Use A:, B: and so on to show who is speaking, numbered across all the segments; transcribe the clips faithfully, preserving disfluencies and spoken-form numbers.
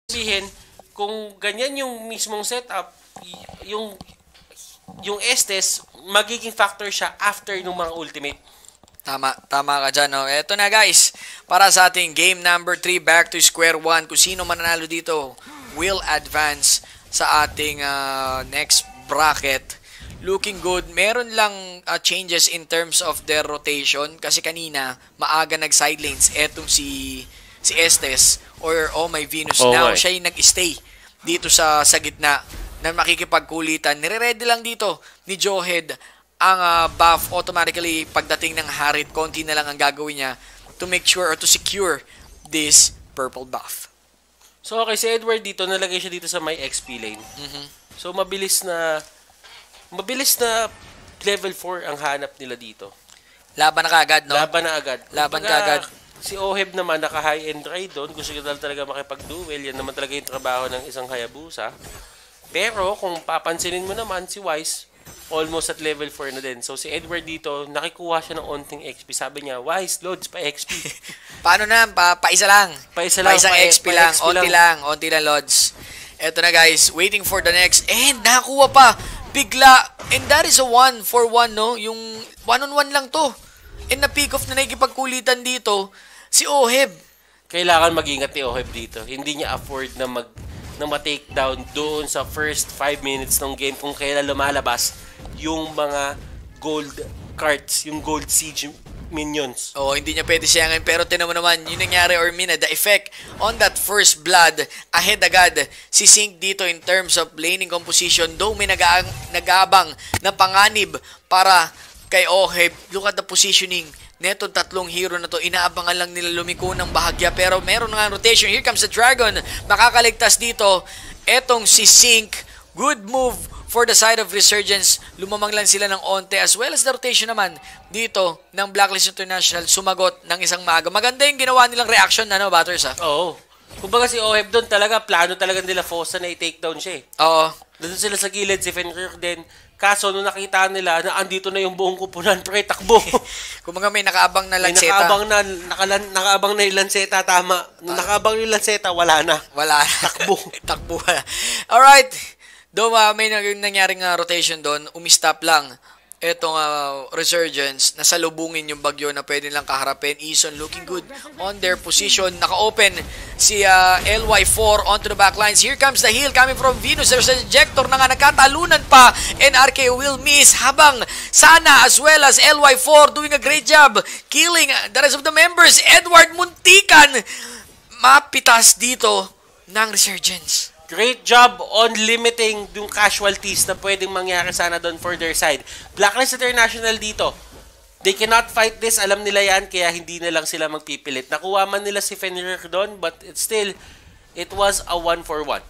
A: Sabihin, kung ganyan yung mismong setup, yung yung Estes, magiging factor siya after ng mga ultimate.
B: Tama, tama ka dyan. No? Eto na guys, para sa ating game number three, back to square one. Kung sino mananalo dito will advance sa ating uh, next bracket. Looking good. Meron lang uh, changes in terms of their rotation kasi kanina maaga nag-side lanes etong si si Estes or Oh My Venus.
A: Oh
B: Now
A: my.
B: siya yung nag-stay dito sa sa gitna na makikipagkulitan. Nire-ready lang dito ni Joehead ang uh, buff automatically pagdating ng Harit. Konti na lang ang gagawin niya to make sure or to secure this purple buff.
A: So okay, si Edward dito, nalagay siya dito sa my X P lane.
B: Mhm.
A: So mabilis na mabilis na level four ang hanap nila dito.
B: Laban na kaagad, no?
A: Laban na agad.
B: Laban
A: Kumbaga,
B: kaagad.
A: Si Oheb naman, naka-high-end ride doon. Gusto ko talaga makipag-duel. Yan naman talaga yung trabaho ng isang Hayabusa. Pero, kung papansinin mo naman, si Wise, almost at level four na din. So, si Edward dito, nakikuha siya ng onting X P. Sabi niya, Wise, Lods, pa X P.
B: Paano na? Pa, pa isa lang.
A: Pa-isa lang.
B: Pa-isang
A: pa-
B: X P
A: pa-
B: lang.
A: X P
B: Onti lang. Onti lang, Lods. Eto na guys, waiting for the next. And nakakuha pa. Bigla. And that is a one for one, no? Yung one-on-one lang to. And na-pick off na nakikipagkulitan dito, si Oheb.
A: Kailangan mag-ingat ni Oheb dito. Hindi niya afford na mag na ma-take down doon sa first five minutes ng game kung kailan lumalabas yung mga gold cards, yung gold siege minions.
B: Oh, hindi niya pwede siyangin. Pero tinan mo naman, yung nangyari, Ormina, the effect on that first blood, ahead agad si Sync dito in terms of laning composition. Though may nag- nag-aabang na panganib para kay Oheb. Look at the positioning netong tatlong hero na to. Inaabangan lang nila lumiko ng bahagya. Pero meron nga rotation. Here comes the Dragon. Makakaligtas dito. Etong si Sync. Good move for the side of Resurgence. Lumamang lang sila ng onte. As well as the rotation naman dito ng Blacklist International. Sumagot ng isang maaga. Maganda yung ginawa nilang reaction na, no, Batters, ha?
A: Oo. Kumbaga si Oheb doon talaga, plano talaga nila Fosa na i-take down siya eh.
B: Oo.
A: Doon sila sa gilid, si Fenrir din. Kaso, nung nakita nila na andito na yung buong kupunan, pre, takbo.
B: Kumaga may nakaabang na
A: May
B: lanseta.
A: nakaabang na, nakalan, nakaabang na yung lanseta, tama. Nung nakaabang yung lanseta, wala na.
B: Wala.
A: Takbo.
B: Takbo. Alright. Though uh, may nang- nangyaring uh, rotation doon, umistop lang etong uh, Resurgence. Nasalubungin yung bagyo na pwede lang kaharapin. Eason looking good on their position. Naka-open si uh, L Y four onto the backlines. Here comes the heal coming from Venus. There's an ejector na nga nagkatalunan pa. And R K O will miss habang Sana as well as L Y four doing a great job killing the rest of the members. Edward muntikan mapitas dito ng Resurgence.
A: Great job on limiting yung casualties na pwedeng mangyari sana doon for their side. Blacklist International dito. They cannot fight this. Alam nila yan, kaya hindi na lang sila magpipilit. Nakuha man nila si Fenrir doon, but it's still, it was a one for one.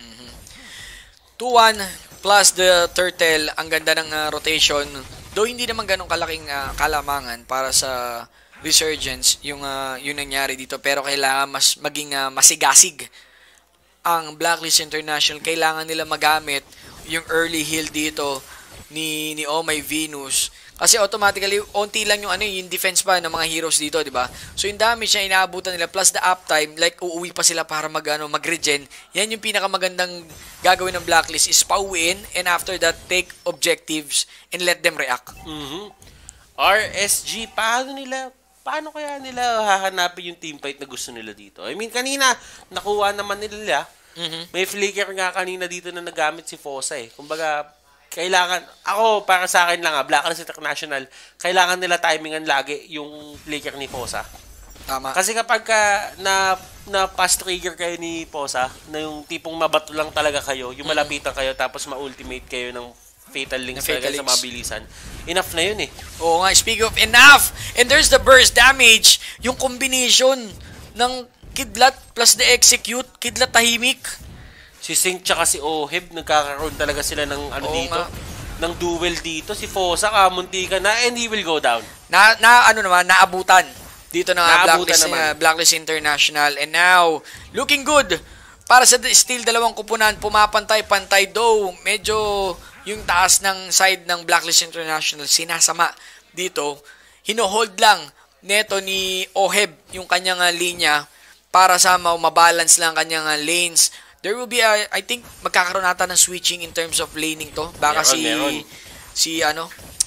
B: two one plus the Turtle. Ang ganda ng uh, rotation. Though hindi naman ganun kalaking uh, kalamangan para sa Resurgence yung, uh, yung nangyari dito. Pero kailangan mas maging uh, masigasig ang Blacklist International. Kailangan nila magamit yung early heal dito ni ni Oh My Venus kasi automatically onti lang yung ano yung defense pa ng mga heroes dito, di ba? So yung damage na inaabutan nila plus the uptime, like uuwi pa sila para mag ano, mag-regen. Yan yung pinakamagandang gagawin ng Blacklist is pauwiin and after that take objectives and let them react.
A: Mm-hmm. R S G, paano nila paano kaya nila hahanapin yung team fight na gusto nila dito? I mean, kanina, nakuha naman nila.
B: Mm-hmm.
A: May flicker nga kanina dito na nagamit si Fosa eh. Kumbaga, kailangan, ako, para sa akin lang ah, Blacklist International, kailangan nila timingan lagi yung flicker ni Fosa.
B: Tama.
A: Kasi kapag ka, na, na pass trigger kayo ni Fosa, na yung tipong mabato lang talaga kayo, yung malapitan kayo, tapos ma-ultimate kayo ng Fatal Links talaga sa mabilisan. Enough na yun eh.
B: Oo nga, speak of enough! And there's the burst damage. Yung combination ng Kidlat plus the execute, Kidlat tahimik.
A: Si Sync tsaka si Oheb, nagkakaroon talaga sila ng ano
B: Oo
A: dito.
B: Nga.
A: Ng duel dito. Si Fosa, kamunti ka na, and he will go down.
B: Na, na ano naman, naabutan. Dito na nga
A: Naabutan
B: Blacklist,
A: naman.
B: uh, Blacklist International. And now, looking good. Para sa still dalawang kupunan, pumapantay-pantay. Though, medyo yung taas ng side ng Blacklist International sinasama dito. Hino-hold lang neto ni Oheb yung kanyang uh, linya. para sa mabalance lang kanyang uh, lanes. There will be, uh, I think, magkakaroon nata ng switching in terms of laning to. Baka
A: Meron,
B: si,
A: meron.
B: si, ano,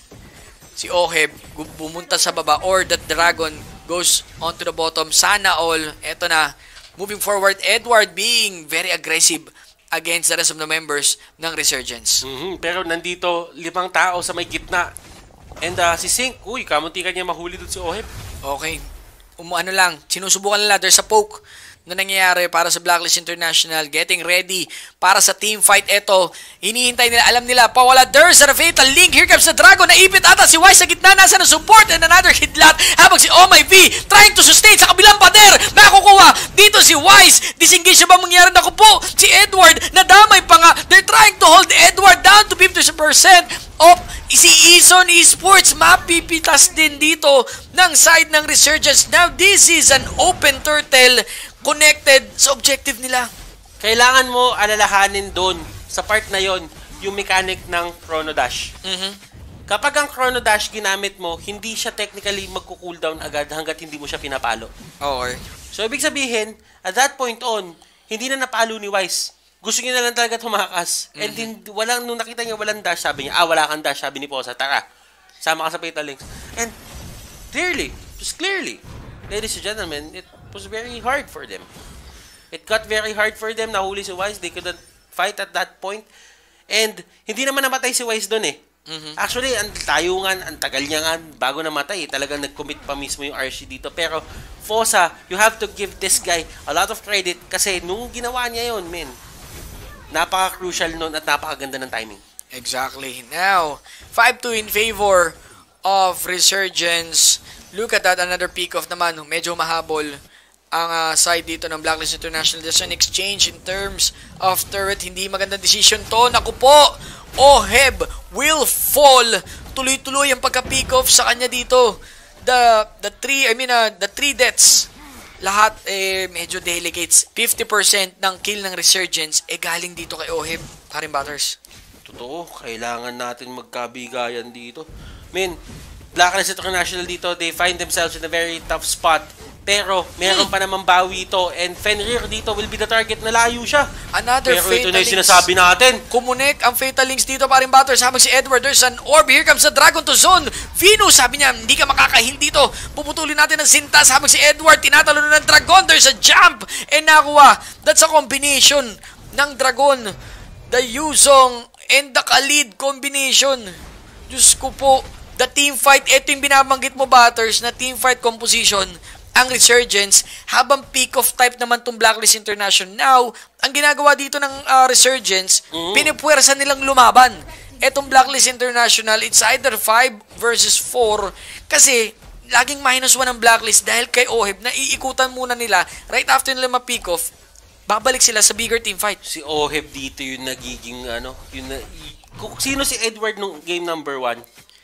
B: si Oheb bumunta sa baba or that Dragon goes onto the bottom. Sana all. Eto na. Moving forward, Edward being very aggressive against the rest of the members ng Resurgence.
A: Mhm, pero nandito, limang tao sa may gitna. And uh, si Sync, uy, kamunti ka niya mahuli doon si Oheb.
B: Okay. Um, ano lang, sinusubukan nila. There's a poke na nangyayari para sa Blacklist International. Getting ready para sa team fight. Ito, hinihintay nila. Alam nila, pawala. There's a fatal link. Here comes the Dragon. Naipit ata si Wise sa gitna. Nasa na support and another hidlat. Habang si Oh My V trying to sustain sa kabilang pader. Nakukuha. Dito si Wise. Disengage siya ba mangyari? Naku po. Si Edward. Nadamay pa nga. They're trying to hold Edward down to fifty percent of si Ison Esports. Mapipitas din dito ng side ng Resurgence. Now, this is an open turtle connected sa objective nila.
A: Kailangan mo alalahanin doon sa part na yon yung mechanic ng Chrono Dash.
B: Mhm.
A: Kapag ang Chrono Dash ginamit mo, hindi siya technically magko-cooldown agad hanggat hindi mo siya pinapalo.
B: Okay.
A: So, ibig sabihin, at that point on, hindi na napalo ni Wise. Gusto niya na lang talaga tumakas. And hindi, walang, nung nakita niya walang dash, sabi niya, ah, wala kang dash, sabi ni Posa, tara, sama ka sa Fatal Links. And clearly, just clearly, ladies and gentlemen, it was very hard for them. It got very hard for them. Nahuli si Wise. They couldn't fight at that point. And hindi naman namatay si Wise doon eh.
B: Mhm.
A: Actually, ang tayungan, ang tagal niya nga bago namatay. Talagang nag-commit pa mismo yung R C dito. Pero, Fosa, you have to give this guy a lot of credit kasi nung ginawa niya yun, men, napaka-crucial nun at napakaganda ng timing.
B: Exactly. Now, five two in favor of Resurgence. Look at that, another pick off naman. Medyo mahabol ang uh, side dito ng Blacklist International. There's an exchange in terms of turret. Hindi magandang decision to. Naku po! Oheb will fall. Tuloy-tuloy ang pagka-pick off sa kanya dito. The the three, I mean, uh, the three deaths. Lahat eh, medyo delegates. fifty percent ng kill ng Resurgence eh galing dito kay Oheb. Karim Butters.
A: Totoo, kailangan natin magkabigayan dito. Men, Blacklist International dito, they find themselves in a very tough spot. Pero, meron pa naman bawi ito. And Fenrir dito will be the target na layo siya.
B: Another
A: Pero ito na yung
B: Fatal
A: sinasabi natin.
B: Kumunik ang Fatal Links dito, paring Butters. Habang si Edward, there's an orb. Here comes the Dragon to zone. Venus, sabi niya, hindi ka makakahil dito. Puputulin natin ang sintas. Habang si Edward, tinatalo na ng Dragon. There's a jump. And nakuha. That's a combination ng Dragon. The Yuzong and the Khalid combination. Diyos ko po. The team fight, ito yung binabanggit mo, Butters, na team fight composition ang Resurgence, habang pick-off type naman tong Blacklist International. Now, ang ginagawa dito ng uh, Resurgence, mm. pinipwersa nilang lumaban. Etong Blacklist International, it's either five versus four, kasi laging minus one ang Blacklist dahil kay Oheb, na iikutan muna nila, right after nila ma-pick-off, babalik sila sa bigger team fight.
A: Si Oheb dito yung nagiging, ano, yung na, kung sino si Edward nung game number one,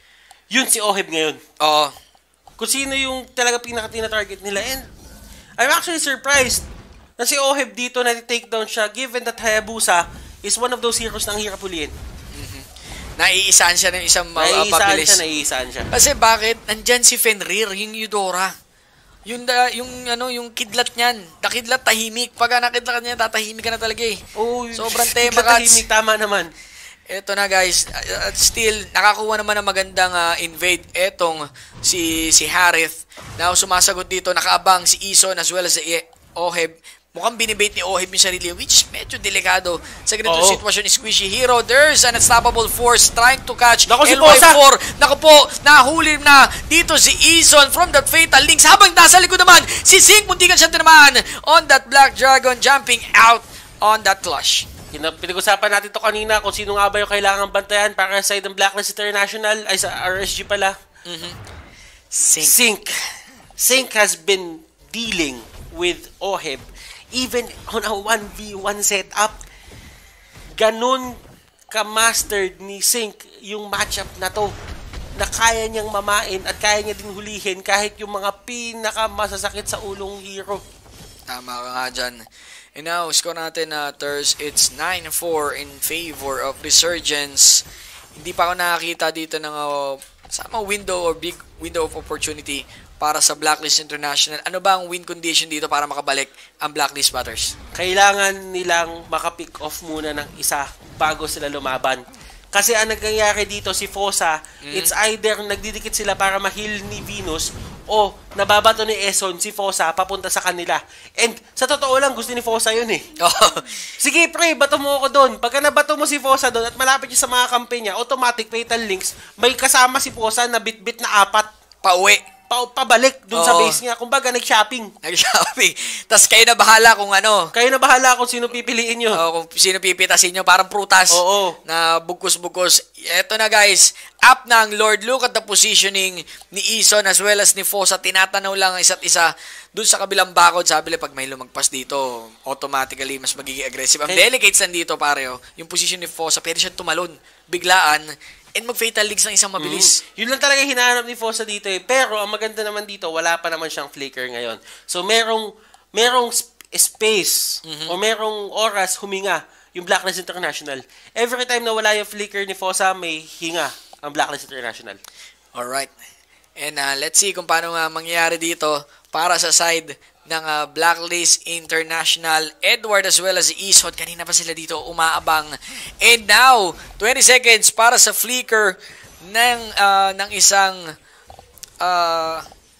A: yun si Oheb ngayon.
B: Oo.
A: Kung sino yung talaga pinaka-tina-target nila. And I'm actually surprised na si Oheb dito na take down siya given that Hayabusa is one of those heroes na ang hirap huliin.
B: Mm-hmm. Naiisaan siya ng isang uh,
A: naiisaan
B: pabilis.
A: siya, naiisaan siya.
B: Kasi bakit? Nandyan si Fenrir, yung Eudora. Yung, da, yung, ano, yung kidlat niyan. Nakidlat tahimik. Pag nakidlat niya, tatahimik ka na talaga eh.
A: Oh,
B: sobrang tema,
A: tahimik, tama naman.
B: Eto na guys, at still nakakuha naman ng magandang uh, invade etong si si Harith. Now sumasagot dito, nakaabang si Ison as well as si Oheb. Mukhang binibait ni Oheb yung sarili, which medyo delikado sa ganitong
A: Oo.
B: sitwasyon. Ni Squishy Hero, there's an unstoppable force trying to catch
A: Naku, si
B: L Y
A: Posa!
B: four. Naku po, nahuli na dito si Ison from that Fatal Links. Habang nasa likod naman, si Zink muntikan siya tinamaan on that Black Dragon jumping out on that clash.
A: Pinag-usapan natin to kanina kung sino nga ba yung kailangan bantayan para sa side ng Blacklist International, ay sa R S G pala.
B: Mm-hmm.
A: Sync. Sync. Sync has been dealing with Oheb even on a one v one setup. Ganun ka-mastered ni Sync yung matchup na to, na kaya niyang mamain at kaya niya din hulihin kahit yung mga pinakamasasakit sa ulong hero.
B: Tama ka nga dyan. And now, score natin na uh, Ters, it's nine four in favor of Resurgence. Hindi pa ako nakakita dito ng uh, sama window or big window of opportunity para sa Blacklist International. Ano ba ang win condition dito para makabalik ang Blacklist Batters?
A: Kailangan nilang makapick off muna ng isa bago sila lumaban. Kasi ang nangyayari dito si Fosa, mm. it's either nagdidikit sila para ma-heal ni Venus o nababato ni Eson si Fosa papunta sa kanila. And sa totoo lang, gusto ni Fosa yun eh.
B: Oh.
A: Sige pre, bato mo ako doon. Pagka nabato mo si Fosa doon at malapit siya sa mga kampe niya, automatic fatal links, may kasama si Fosa na bit-bit na apat.
B: Pauwi.
A: Pa pabalik dun
B: Oo.
A: sa base niya. Kumbaga, nag-shopping.
B: Nag-shopping. Tapos kayo na bahala kung ano.
A: Kayo na bahala kung sino pipiliin nyo.
B: O, kung sino pipitasin nyo. Parang prutas.
A: Oo.
B: Na bugkos-bugkos. Eto na guys. Up na ang Lord. Look at the positioning ni Eson as well as ni Fosa. Tinatanaw lang ang isa't isa. Dun sa kabilang bakod, sabi nila pag may lumagpas dito, automatically mas magiging aggressive. Ang
A: Okay.
B: delegates nandito, pareo. Yung position ni Fosa, pwede siyang tumalon. Biglaan. And mag-fatal leagues ng isang mabilis.
A: Mm. Yun lang talaga hinahanap ni Fosa dito eh. Pero ang maganda naman dito, wala pa naman siyang flicker ngayon. So merong merong sp- space
B: Mm-hmm.
A: o merong oras huminga yung Blacklist International. Every time na wala yung flicker ni Fosa, may hinga ang Blacklist International.
B: Alright. And uh, let's see kung paano nga mangyayari dito para sa side ng uh, Blacklist International. Edward as well as Eson. Kanina pa sila dito umaabang. And now, twenty seconds para sa flicker ng, uh, ng isang uh,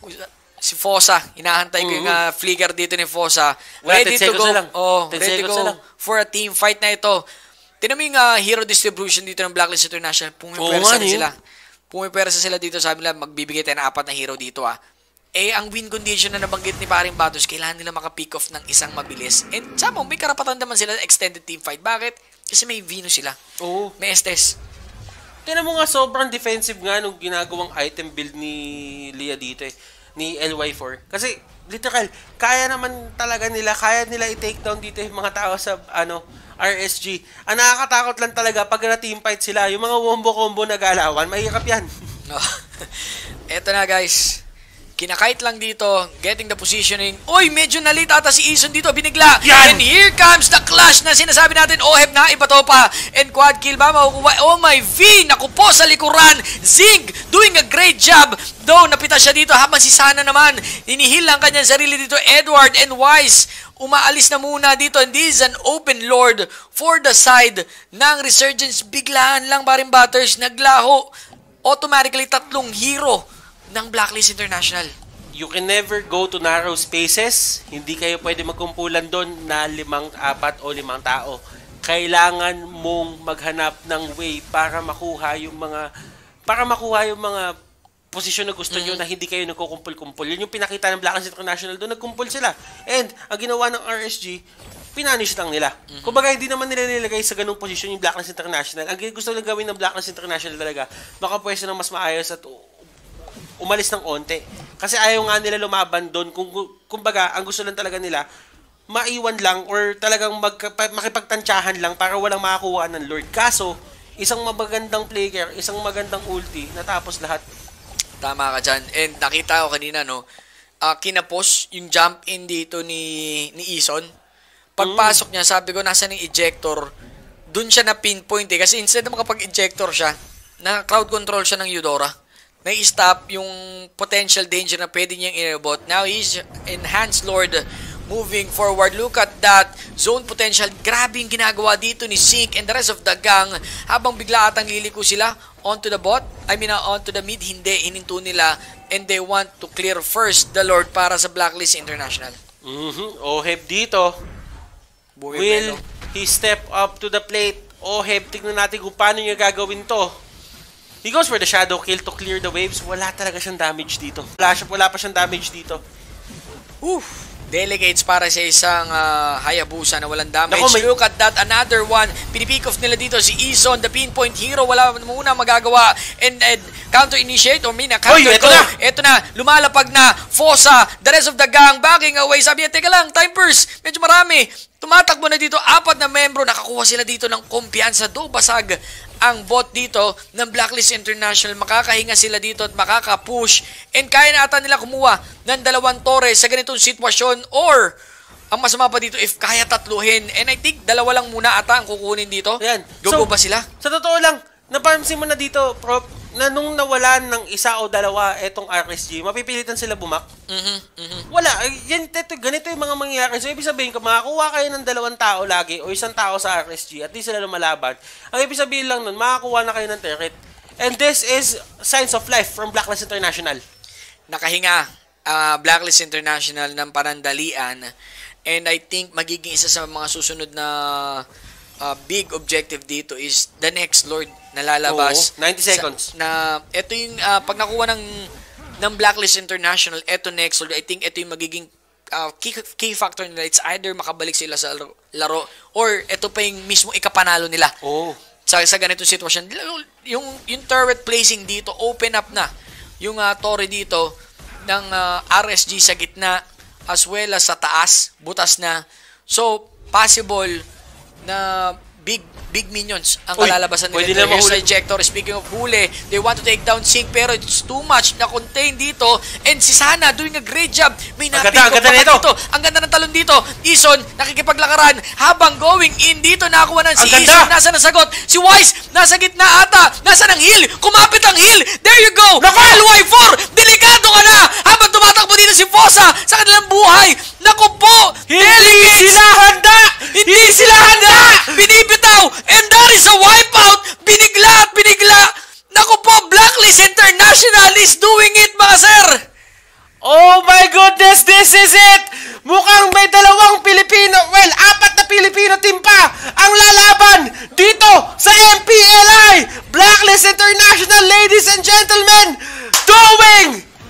B: si Fosa. Hinahantay ko yung uh, flicker dito ni Fosa.
A: Wala,
B: Ready
A: ten
B: to go.
A: seconds na lang.
B: Oh,
A: ten
B: ready to
A: seconds na
B: go
A: lang.
B: for a team fight na ito. Tinan mo yung uh, hero distribution dito ng Blacklist International. Pumipwersa
A: Oo nga,
B: na
A: eh.
B: sila. Pumipwersa sila dito. Sabi nila, magbibigay tayo ng apat na hero dito ah. Eh, ang win condition na nabanggit ni Paring Batos, kailangan nila maka-pick off ng isang mabilis. And sama, may karapatan naman sila extended team fight. Bakit? Kasi may Venus sila.
A: Oo.
B: May Estes.
A: Tinan mo nga, sobrang defensive nga nung ginagawang item build ni Lia dito eh. Ni L Y four. Kasi, literal, kaya naman talaga nila, kaya nila i-take down dito yung mga tao sa, ano, R S G. Ang nakakatakot lang talaga pag na-team fight sila, yung mga wombo-combo na galawan, mahirap yan.
B: No. Eto na guys. Kinakite lang dito, getting the positioning. Uy, medyo nalita ata si Eson dito, binigla.
A: Yan!
B: And here comes the clash na sinasabi natin. Oheb na, iba to pa. And quad kill ba makukuha? Oh my V, naku po sa likuran. Zig, doing a great job. Though, napita siya dito habang si Sana naman. Inihil lang kanyang sarili dito. Edward and Wise, umaalis na muna dito. And this is an open lord for the side ng Resurgence. Biglaan lang Paring Batters, naglaho. Automatically, tatlong hero ng Blacklist International.
A: You can never go to narrow spaces. Hindi kayo pwede magkumpulan doon na limang, apat o limang tao. Kailangan mong maghanap ng way para makuha yung mga para makuha yung mga posisyon na gusto nyo na hindi kayo nagkukumpul-kumpul. Yun yung pinakita ng Blacklist International doon. Nagkumpul sila. And, ang ginawa ng R S G, pinanish lang nila. Mm-hmm. Kumbaga, hindi naman nila nilagay sa ganung posisyon yung Blacklist International. Ang gusto lang gawin ng Blacklist International talaga, makapwesto ng mas maayos at umalis ng onte. Kasi ayaw nga nila lumaban doon. Kung, kumbaga, ang gusto lang talaga nila, maiwan lang or talagang magka, makipagtansyahan lang para walang makakuha ng Lord. Kaso, isang magandang player, isang magandang ulti, natapos lahat.
B: Tama ka dyan. And nakita ko kanina, no, uh, kinapos yung jump in dito ni, ni Eson. Pagpasok niya, sabi ko, nasa ng ejector, dun siya na pinpoint eh. Kasi instead na makapag-ejector siya, na crowd control siya ng Eudora. Na-stop yung potential danger na pwede niyang inabot. Now, he's Enhanced Lord moving forward. Look at that zone potential. Grabe yung ginagawa dito ni Sink and the rest of the gang. Habang bigla atang liliko sila onto the bot. I mean, uh, onto the mid. Hindi, hininto nila. And they want to clear first the Lord para sa Blacklist International.
A: Mm-hmm. Oheb dito.
B: Bumi
A: Will
B: Belo.
A: he step up to the plate? Oheb, tignan natin kung paano niya gagawin to. He goes for the shadow kill to clear the waves. Wala talaga siyang damage dito. Wala, siya, wala pa siyang damage dito.
B: Oof. Delegates para sa isang uh, Hayabusa na walang damage.
A: Naku, may...
B: Look at that, another one. Pinipick off nila dito si Eson, the pinpoint hero. Wala muna magagawa. And, and counter-initiate or mina, counter
A: Oy, eto
B: go.
A: na!
B: Eto na, lumalapag na. Fosa, the rest of the gang, backing away. Sabi niya, teka lang, time burst. Medyo marami. Tumatakbo na dito, apat na membro. Nakakuha sila dito ng kumpiyansa. Do basag ang bot dito ng Blacklist International. Makakahinga sila dito at makaka-push. And kaya na ata nila kumuha ng dalawang tore sa ganitong sitwasyon. Or, ang masama pa dito, if kaya tatluhin. And I think, dalawa lang muna ata ang kukunin dito.
A: Ayan.
B: Go-go
A: So,
B: ba sila?
A: Sa totoo lang, napansin mo na dito, Prop, na nung nawalan ng isa o dalawa etong R S G, mapipilitan sila bumak?
B: Mhm, mhm.
A: Wala. Yan, ito, ganito yung mga mangyayari. So, ibig sabihin, kung makakuha kayo ng dalawang tao lagi o isang tao sa R S G at di sila lumalaban, ang ibig sabihin lang nun, makakuha na kayo ng turret. And this is Signs of Life from Blacklist International.
B: Nakahinga uh, Blacklist International ng panandalian, and I think magiging isa sa mga susunod na uh, big objective dito is the next Lord na lalabas.
A: Oo, ninety seconds.
B: Sa, na ito yung uh, pag nakuha ng ng Blacklist International, ito next Lord, I think ito yung magiging uh, key, key factor nila. It's either makabalik sila sa laro, laro or ito pa yung mismo ikapanalo nila.
A: Oh.
B: Sa, sa ganitong sitwasyon. Yung, yung turret placing dito, open up na yung uh, torre dito ng uh, R S G sa gitna as well as sa taas, butas na. So, possible na big big minions ang
A: Uy,
B: kalalabasan
A: pwede
B: nila.
A: na
B: Here's
A: mahuli.
B: the ejector. Speaking of huli, they want to take down Sync pero it's too much na contain dito. And si Sana doing a great job. May
A: Ang
B: napick
A: ganda, ang
B: up
A: ganda
B: pa
A: nito.
B: dito. Ang ganda ng talon dito. Ison, nakikipaglakaran habang going in dito. Nakakuha ng si
A: Ang ganda.
B: Ison. Nasa nasagot? Si Wise, nasa gitna ata. Nasa ng heal. Kumapit ang heal. There you go.
A: Naku!
B: L Y four. Delikado ka na. Habang tumatakbo dito si Fosa sa kanilang buhay. Naku po.
A: Hindi
B: Delegates.
A: sila handa!
B: Hindi sila handa! Binibitaw! And that is a wipeout! Binigla at binigla! Naku po, Blacklist International is doing it, mga sir!
A: Oh my goodness, this is it! Mukhang may dalawang Pilipino, well, apat na Pilipino team pa ang lalaban dito sa M P L I! Blacklist International, ladies and gentlemen! Doing!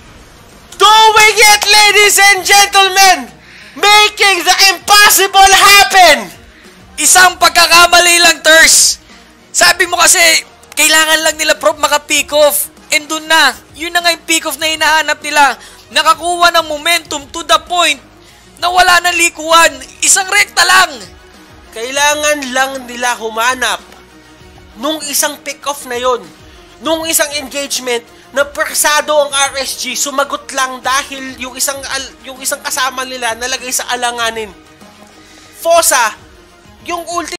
A: Doing it, ladies and gentlemen! Making the impossible happen!
B: Isang pagkakamali lang, Ters. Sabi mo kasi, kailangan lang nila prop maka-pick off. And dun na, yun na nga yung pick off na hinahanap nila. Nakakuha ng momentum to the point na wala na likuan. Isang rekta lang.
A: Kailangan lang nila humanap nung isang pick-off na yon, nung isang engagement na persado ang R S G, sumagot lang dahil yung isang al- yung isang kasama nila nalagay sa alanganin. Fosa, yung ulti